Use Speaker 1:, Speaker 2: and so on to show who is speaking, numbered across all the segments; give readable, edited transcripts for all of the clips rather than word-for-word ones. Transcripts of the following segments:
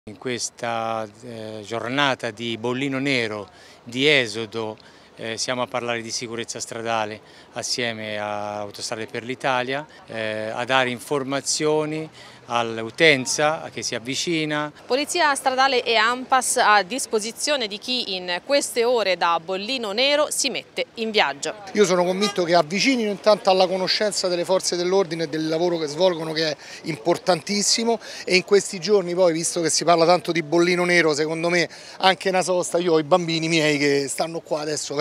Speaker 1: In questa giornata di bollino nero, di esodo, siamo a parlare di sicurezza stradale assieme a Autostrade per l'Italia, a dare informazioni all'utenza che si avvicina.
Speaker 2: Polizia stradale e ANPAS a disposizione di chi in queste ore da bollino nero si mette in viaggio.
Speaker 3: Io sono convinto che avvicinino intanto alla conoscenza delle forze dell'ordine e del lavoro che svolgono, che è importantissimo, e in questi giorni poi, visto che si parla tanto di bollino nero, secondo me anche una sosta. Io ho i bambini miei che stanno qua adesso,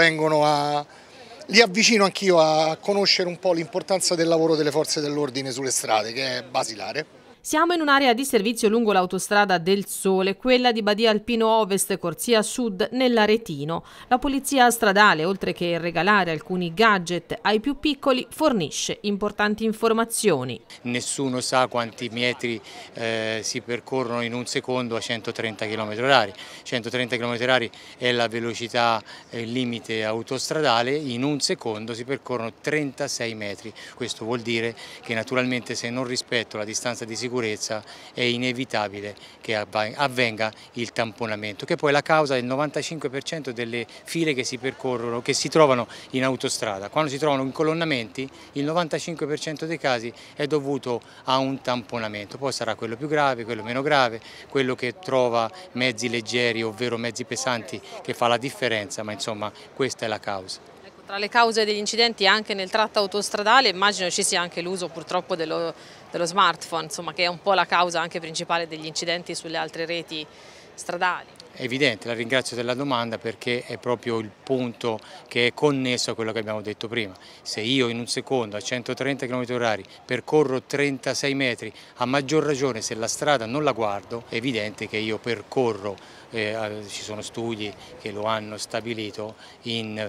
Speaker 3: li avvicino anch'io a conoscere un po' l'importanza del lavoro delle forze dell'ordine sulle strade, che è basilare.
Speaker 2: Siamo in un'area di servizio lungo l'autostrada del Sole, quella di Badia Alpino Ovest, Corsia Sud, nell'Aretino. La polizia stradale, oltre che regalare alcuni gadget ai più piccoli, fornisce importanti informazioni.
Speaker 1: Nessuno sa quanti metri si percorrono in un secondo a 130 km/h. 130 km/h è la velocità limite autostradale, in un secondo si percorrono 36 metri. Questo vuol dire che naturalmente, se non rispetto la distanza di sicurezza, è inevitabile che avvenga il tamponamento, che poi è la causa del 95% delle file che si percorrono, che si trovano in autostrada. Quando si trovano in colonnamenti, il 95% dei casi è dovuto a un tamponamento. Poi sarà quello più grave, quello meno grave, quello che trova mezzi leggeri ovvero mezzi pesanti che fa la differenza, ma insomma questa è la causa.
Speaker 2: Tra le cause degli incidenti anche nel tratto autostradale immagino ci sia anche l'uso purtroppo dello smartphone, insomma, che è un po' la causa anche principale degli incidenti sulle altre reti stradali.
Speaker 1: È evidente, la ringrazio della domanda, perché è proprio il punto che è connesso a quello che abbiamo detto prima. Se io in un secondo a 130 km/h percorro 36 metri, a maggior ragione se la strada non la guardo, è evidente che io percorro, ci sono studi che lo hanno stabilito, in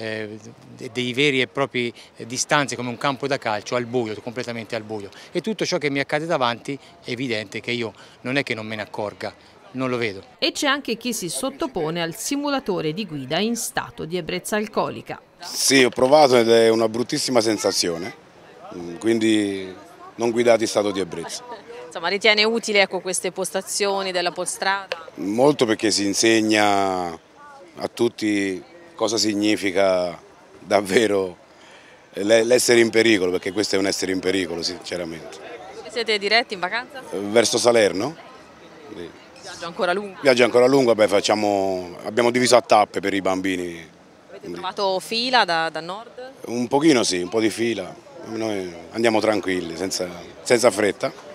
Speaker 1: dei veri e propri distanze come un campo da calcio al buio, completamente al buio. E tutto ciò che mi accade davanti è evidente che io non è che non me ne accorga, non lo vedo.
Speaker 2: E c'è anche chi si sottopone al simulatore di guida in stato di ebbrezza alcolica.
Speaker 4: Sì, ho provato ed è una bruttissima sensazione, quindi non guidate in stato di ebbrezza.
Speaker 2: Insomma, ritiene utile, ecco, queste postazioni della Polstrada?
Speaker 4: Molto, perché si insegna a tutti cosa significa davvero l'essere in pericolo, perché questo è un essere in pericolo, sinceramente.
Speaker 2: Siete diretti in vacanza?
Speaker 4: Verso Salerno.
Speaker 2: Viaggio ancora lungo?
Speaker 4: Viaggio ancora lungo, abbiamo diviso a tappe per i bambini.
Speaker 2: Avete trovato fila da nord?
Speaker 4: Un pochino sì, un po' di fila, noi andiamo tranquilli, senza fretta.